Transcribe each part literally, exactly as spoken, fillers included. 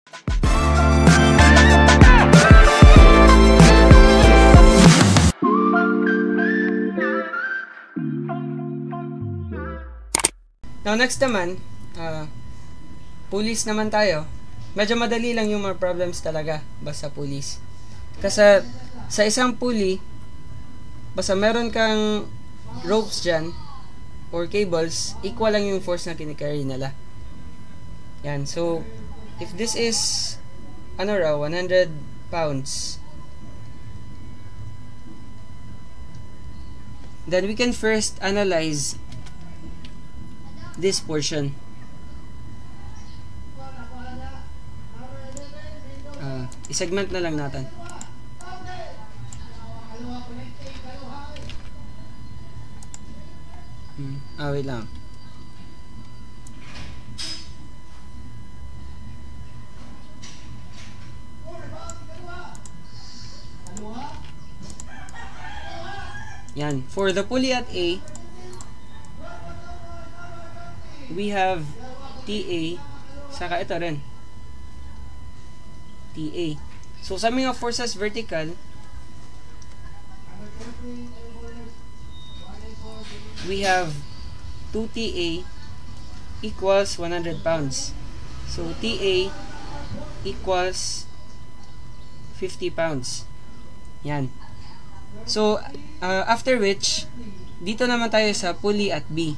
Now next naman, uh, pulleys naman tayo. Medyo madali lang yung mga problems talaga basta pulleys. Kasi sa isang pulley, basta meron kang ropes dyan or cables, equal lang yung force na kinikarry nila. Yan. So, if this is ano raw, one hundred pounds, then we can first analyze this portion. Uh, i-segment na lang natin. Hmm. Ah, wait lang. Yan. For the pulley at A, we have T A, saka ito rin T A. So sa mga forces vertical, we have two T A equals one hundred pounds. So T A equals fifty pounds. Yan. So uh, after which, dito naman tayo sa pulley at B.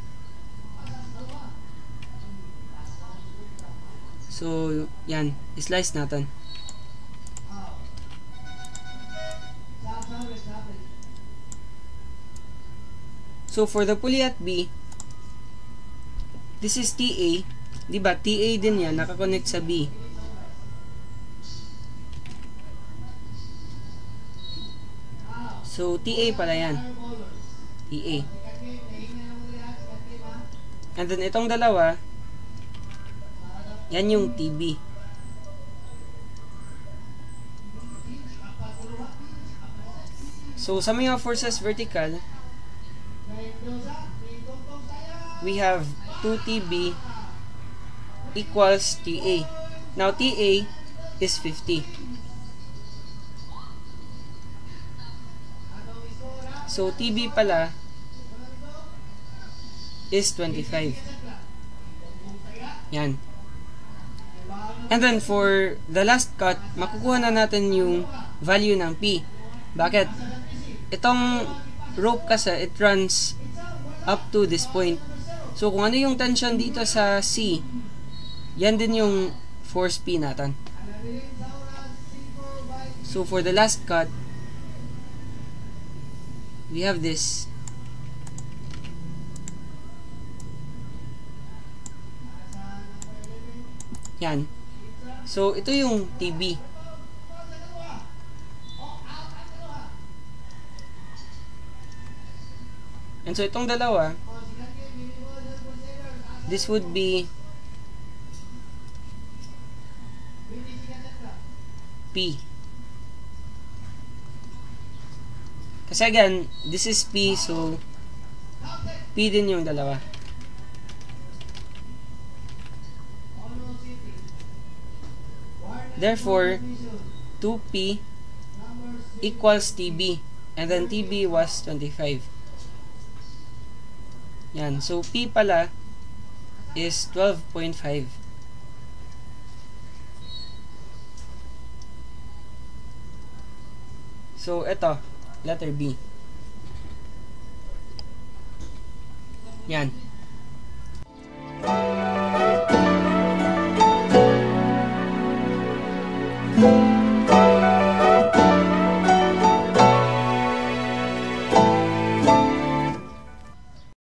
So, yan. Slice natin. So, for the pulley at B, this is T A. Diba? T A din yan. Nakakonect sa B. So, T A pala yan. T A. And then, itong dalawa, yan yung T B. So, sa mga forces vertical, we have two T B equals T A. Now, T A is fifty. So, T B pala is twenty-five. Yan. And then, for the last cut, makukuha na natin yung value ng P. Bakit? Itong rope kasi, it runs up to this point. So, kung ano yung tension dito sa C, yan din yung force P natin. So, for the last cut, we have this. Yan. So, ito yung T B. And so, itong dalawa, this would be P. Kasi again, this is P, so P din yung dalawa. Therefore, two P equals T B. And then T B was twenty-five. Yan. So, P pala is twelve point five. So, ito. Letter B. Yan.